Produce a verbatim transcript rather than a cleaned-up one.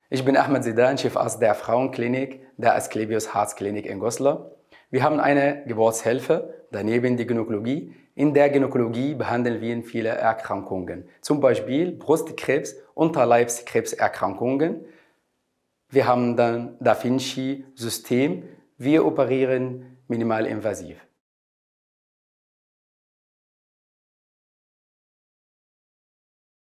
Ich bin Ahmed Zidan, Chefarzt der Frauenklinik der Asklepios Herzklinik in Goslar. Wir haben eine Geburtshilfe, daneben die Gynäkologie. In der Gynäkologie behandeln wir viele Erkrankungen, zum Beispiel Brustkrebs, Unterleibskrebserkrankungen. Wir haben dann Da Vinci-System. Wir operieren minimalinvasiv.